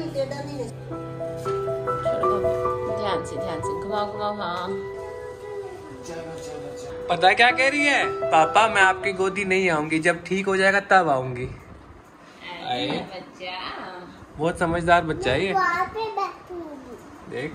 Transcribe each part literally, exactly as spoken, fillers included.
ध्यान से ध्यान से घुमाओ घुमाओ। हाँ पता क्या कह रही है? पापा मैं आपकी गोदी नहीं आऊंगी, जब ठीक हो जाएगा तब आऊंगी। बच्चा बहुत समझदार बच्चा है ये। देख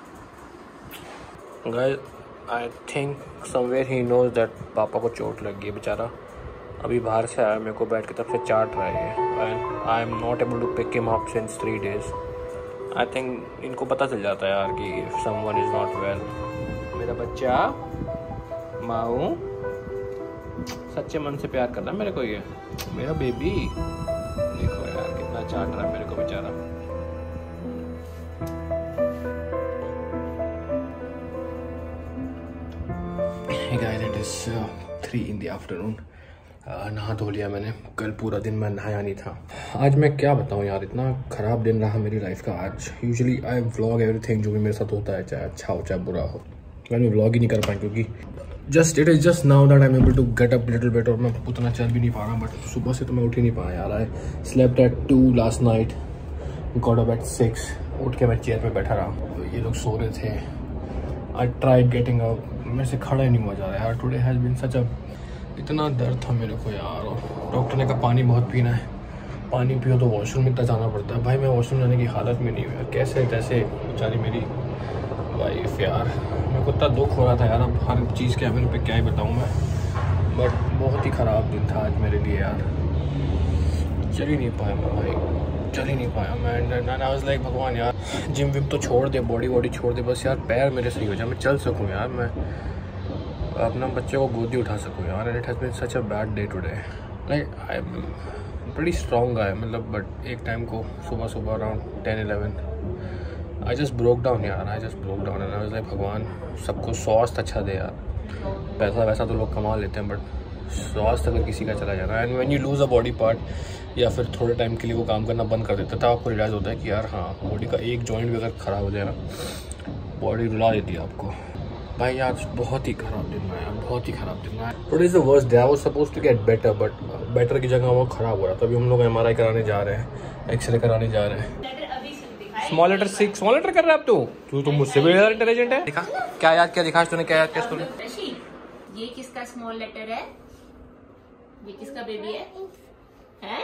guys, I think somewhere he knows that पापा को चोट लग गई है बेचारा। अभी बाहर से आया, मेरे को बैठ के तब से चाट रहा है and I am not able to pick him up since three days. I think इनको पता चल जाता है यार कि if someone is not well. मेरा बच्चा माऊ सच्चे मन से प्यार कर रहा है मेरे को, ये मेरा बेबी। देखो यार कितना चाट रहा है मेरे को बेचारा। Hey guys, it is uh, three in the afternoon. uh, नहा धो लिया मैंने, कल पूरा दिन मैं नहाया नहीं था। आज मैं क्या बताऊँ यार, इतना ख़राब दिन रहा मेरी लाइफ का आज। यूजुअली आई व्लॉग एवरीथिंग जो भी मेरे साथ होता है, चाहे अच्छा हो चाहे बुरा हो। मैं व्लॉग ही नहीं कर पाया क्योंकि just it is just now that I am able to get up little bit, और मैं उतना चल भी नहीं पा रहा। बट सुबह से तो मैं उठ ही नहीं पाया यार। I slept at two last night, got up at six. उठ के मैं चेयर पे बैठा रहा, तो ये लोग सो रहे थे। आई ट्राइड गेटिंग अप, मेरे से खड़ा ही नहीं हुआ जा रहा यार। Today has been such a, इतना दर्द था मेरे को यार। और डॉक्टर ने कहा पानी बहुत पीना है, पानी पियो तो वॉशरूम इतना जाना पड़ता है। भाई मैं वॉशरूम जाने की हालत में नहीं हुआ, कैसे कैसे बेचारी मेरी वाइफ यार। मेरे को इतना दुख हो रहा था यार, अब हर चीज़ के अवेल पे क्या ही बताऊँ मैं। बट बहुत ही ख़राब दिन था आज मेरे लिए यार। चल ही नहीं पाया मैं भाई, चल ही नहीं पाया मैं। एंड आई वाज लाइक भगवान यार, जिम विम तो छोड़ दे, बॉडी वॉडी छोड़ दे, बस यार पैर मेरे सही हो जाए, मैं चल सकूँ यार, मैं अपना बच्चे को गोदी उठा सकूँ यार। And it has been such a bad day today. Like I am pretty strong है मतलब, बट एक टाइम को सुबह सुबह around ten eleven I just broke down यार। I just broke down and I was like भगवान सबको स्वास्थ्य अच्छा दे यार। पैसा वैसा तो लोग कमा लेते हैं, बट स्वास्थ्य अगर किसी का चला जाना, and when you lose a body part या फिर थोड़े टाइम के लिए वो काम करना बंद कर देता था, आपको रियलाइज़ होता है कि यार हाँ, बॉडी का एक जॉइंट भी अगर ख़राब हो जाए ना, बॉडी रुला देती है आपको। भाई आज बहुत ही ख़राब दिन रहा है, बहुत ही ख़राब दिन रहा है। But is the worst day. I was supposed to get better, but better की जगह वो ख़राब हो रहा था। तभी हम लोग एम आर आई कराने जा रहे हैं, एक्सरे कराने जा रहे हैं। Small letter six, small letter कर रहा है अब तू तू तो मुझसे भी ज़्यादा इंटेलिजेंट है। दिखा क्या याद किया, दिखा तूने क्या याद किया स्कूल में। ये किसका स्मॉल लेटर है? ये किसका बेबी है? हैं?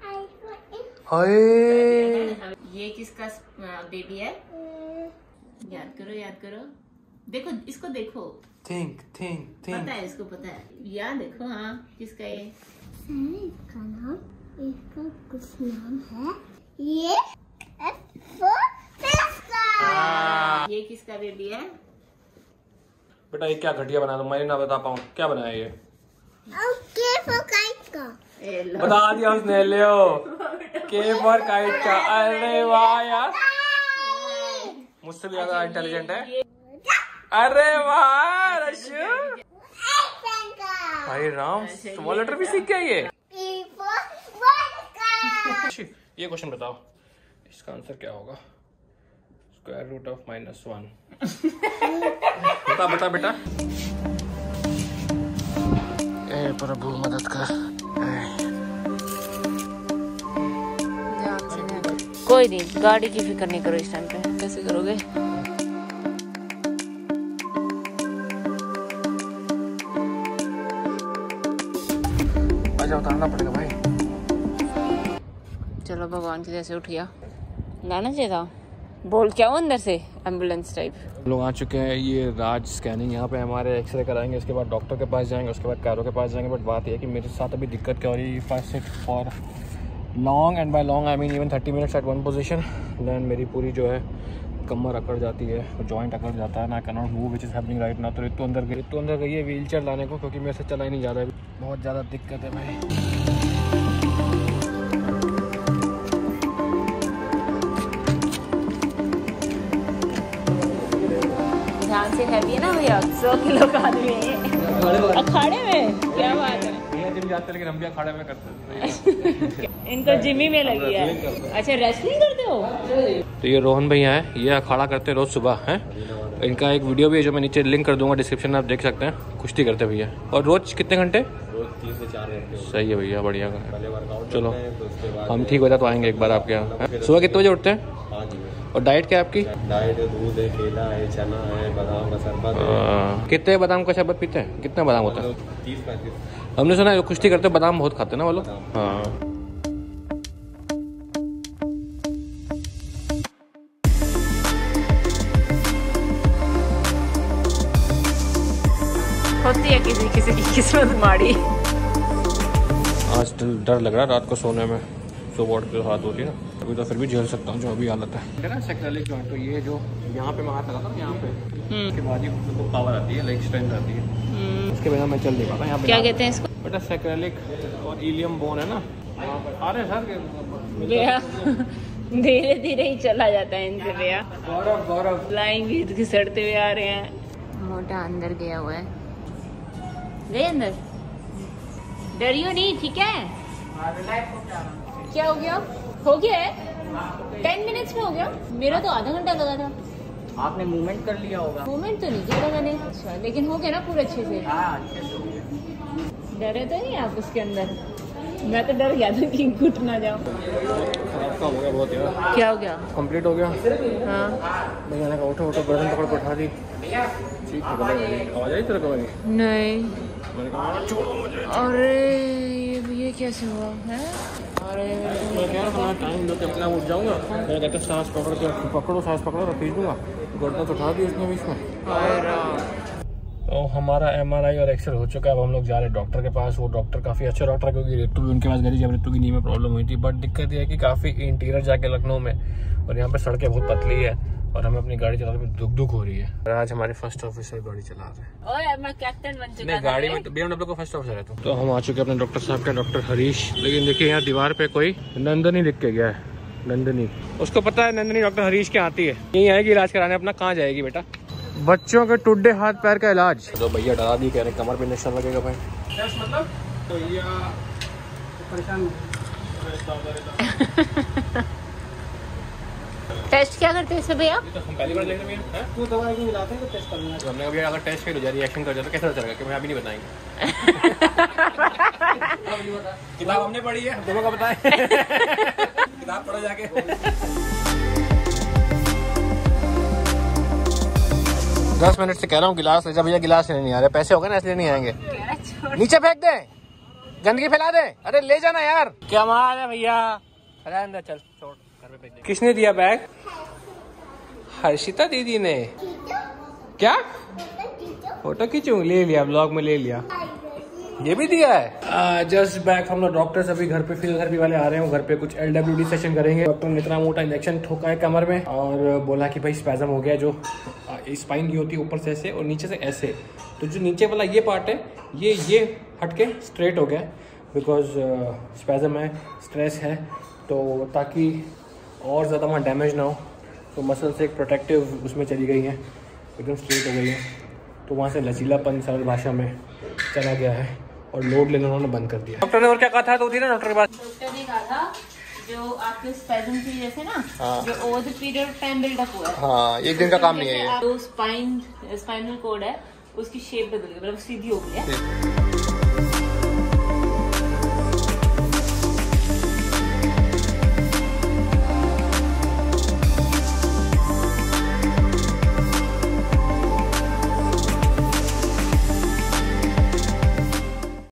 हाय ये किसका बेबी है? याद करो याद करो, देखो इसको देखो। थिंक थिंक थिंक पता है इसको, पता है याद देखो। हाँ किसका ये? इसका नाम, इसका कुछ नाम है ये। ये किसका बेबी है? बेटा ये क्या घटिया बना, तो मैं ना बता पाऊँ क्या बनाया ये। के फॉर काइट का बता दिया उसने, ले के फॉर काइट का। अरे वाह यार, मुझसे भी ज्यादा इंटेलिजेंट है। अरे वाह रशु, भाई राम स्मॉल लेटर भी सीख गया ये। ये क्वेश्चन बताओ, इसका आंसर क्या होगा? Square root of minus one. बता बता बेटा। ए प्रभु मदद कर। ध्यान से। कोई नहीं, गाड़ी की फिक्र नहीं करो इस टाइम पे। कैसे करोगे? आजा, उतारना पड़ेगा भाई। चलो भगवान की जैसे उठ गया, लाना चाहिए था। बोल क्या हो अंदर से, एम्बुलेंस टाइप। लोग आ चुके हैं। ये राज स्कैनिंग, यहाँ पे हमारे एक्सरे कराएंगे, उसके बाद डॉक्टर के पास जाएंगे, उसके बाद कैरो के पास जाएंगे। बट बात यह है कि मेरे साथ अभी दिक्कत क्या हो रही है, if I sit for long, and by long I mean even thirty minutes at one position, then मेरी पूरी जो है कमर अकड़ जाती है, जॉइंट अकड़ जाता है ना, I can not move which is happening right now. तो रितु अंदर गई, रितु अंदर गई है व्हील चेयर लाने को, क्योंकि मेरे से चला ही नहीं जा रहा है, बहुत ज़्यादा दिक्कत है भाई। ध्यान से, हैवी है ना भैया, सौ किलो का आदमी है। अखाड़े में क्या बात है। जिम जाते लेकिन हम भी अखाड़े में करते हैं। इनको जिमी में लगी है। अच्छा रेसलिंग करते हो? तो ये रोहन भैया हैं, ये अखाड़ा करते हैं रोज सुबह हैं। इनका एक वीडियो भी है जो मैं नीचे लिंक कर दूंगा डिस्क्रिप्शन में, आप देख सकते हैं। कुश्ती करते भैया। और रोज कितने घंटे? रोज तीन से चार घंटे। सही है भैया, बढ़िया का। पहले वर्कआउट चलो करते हैं, तो उसके बाद हम ठीक हो जाए तो आएंगे एक बार आपके यहाँ। सुबह कितने बजे उठते हैं? पाँच बजे। और डाइट क्या है आपकी? डाइट दूध है, केला है, चना है, बादाम का शरबत है। आ, कितने बादाम का शरबत पीते हैं? कितना बादाम होता है? तीस पैंतीस। हमने सुना है जो कुश्ती करते हैं बादाम बहुत खाते हैं ना वो लोग। हाँ होती है किसी किसी की किस्मत माड़ी। आज डर लग रहा है रात को सोने में, सो वॉट के हाथ होती है ना, अभी तो फिर भी झेल सकता हूँ जो अभी हालत है ना। सेक्रेलिक जॉइंट तो ये जो यहाँ पे मैं हाथ लगाता हूँ यहाँ पे, उसके बाद ही उसको पावर आती है, लाइक स्ट्रेंथ आती है, उसके बिना मैं चल नहीं पाता। यहाँ पे क्या कहते हैं इसको? बेटा सेक्रेलिक और इलियम बोन है ना, आ रहे सर भैया धीरे धीरे ही चला जाता है इनसे भैया। गौरव गौरव फ्लाइंग भी घिसड़ते हुए आ रहे हैं। मोटा अंदर गया हुआ है, गए अंदर, डरियो नहीं, ठीक है? क्या हो गया? हो गया है टेन मिनट्स में हो गया, मेरा तो आधा घंटा लगा था। आपने मूवमेंट कर लिया होगा। मूवमेंट तो नहीं किया था मैंने। अच्छा, लेकिन हो गया ना पूरे अच्छे से? हाँ अच्छे से हो गया। डरे तो नहीं आप उसके अंदर? मैं तो डर गया था कि घुट ना जाऊं। आपका हो गया बहुत यार। क्या हो गया? कंप्लीट हो गया। हाँ भैया ने कहा उठो उठो, गर्दन पकड़ के उठा दी। ठीक है, आवाज आई तेरे को? नहीं। मैंने कहा छोड़ो मुझे। अरे ये ये कैसे हुआ है? अरे मैं कह रहा था टाइम दो के अपना उठ जाऊंगा, मैं कहते सांस पकड़ के पकड़ो, सांस पकड़ो और खींच दूंगा, गर्दन तो उठा दी उसने बीच में। तो हमारा एमआरआई और एक्सरे हो चुका है। अब हम लोग जा रहे हैं डॉक्टर के पास। वो डॉक्टर काफ़ी अच्छे डॉक्टर है, क्योंकि रितु भी उनके पास गई जब रितु की नी में प्रॉब्लम हुई थी। बट दिक्कत ये है कि काफ़ी इंटीरियर जाके लखनऊ में, और यहाँ पे सड़कें बहुत पतली है और हमें अपनी गाड़ी चलाने में दुख दुख हो रही है। आज हमारे फर्स्ट ऑफिसर गाड़ी चला रहे हैं। ओए मैं कैप्टन बन चुका नहीं, गाड़ी में तो बीएमडब्ल्यू का फर्स्ट ऑफिसर है तो। तो हम आ चुके हैं अपने डॉक्टर साहब के, डॉक्टर हरीश। लेकिन देखिए यहाँ दीवार पे कोई नंदनी लिख के गया है, नंदनी। उसको पता है नंदनी डॉक्टर हरीश के आती है, यही आएगी इलाज कराने, अपना कहाँ जाएगी बेटा? बच्चों के टुड्डे हाथ पैर का इलाज। तो भैया डरा दी, कह रहे कमर पे इंजेक्शन लगेगा भाई। मतलब तो ये परेशान टेस्ट क्या करते हैं भैया? तो हम पहली बार लेने में हैं, तू दवाई क्यों मिलाते हैं? तो टेस्ट करना है। हमने कभी अगर टेस्ट फेल हो जाए, रिएक्शन कर जाए तो कैसे हो जाएगा कि मैं अभी नहीं बताएंगे। किताब हमने पढ़ी है, दोनों का बताएं। किताब पढ़ो जाके। दस मिनट से कह रहा हूँ गिलास ले जा भैया, गिलास लेने नहीं आ रहे, पैसे हो गए ना इसलिए नहीं आएंगे। नीचे फेंक दे, गंदगी फैला दे। अरे ले जाना यार, क्या माल है भैया। अरे अंदर चल, छोड़ घर पे फेंक दे। किसने दिया बैग? हर्षिता दीदी ने। क्या फोटो खींचूं? ले लिया, ब्लॉग में ले लिया। ये भी दिया है। Just back from the doctor's. अभी घर पे फिजियोथेरेपी वाले आ रहे हैं, घर पे कुछ एलडब्ल्यूडी सेशन करेंगे। डॉक्टर ने इतना मोटा इंजेक्शन ठोका है कमर में और बोला कि भाई स्पैज़म हो गया, जो स्पाइन की होती है ऊपर से ऐसे और नीचे से ऐसे, तो जो नीचे वाला ये पार्ट है ये ये हटके स्ट्रेट हो गया, बिकॉज स्पैज़म है, स्ट्रेस है, तो ताकि और ज़्यादा वहाँ डैमेज ना हो, तो मसल से एक प्रोटेक्टिव उसमें चली गई है, एकदम स्ट्रेट हो गई है, तो वहाँ से लचीलापन सरल भाषा में चला गया है और लोड लेना उन्होंने बंद कर दिया। डॉक्टर ने और क्या कहा था? तो थी ना डॉक्टर के पास, डॉक्टर ने कहा था जो आपके स्पैज़म की जैसे ना, हाँ। जो over the period of time buildup हुआ है, हाँ, एक दिन का काम नहीं है ये। जो स्पाइन स्पाइनल कोड है उसकी शेप बदल गई, मतलब सीधी हो गई है।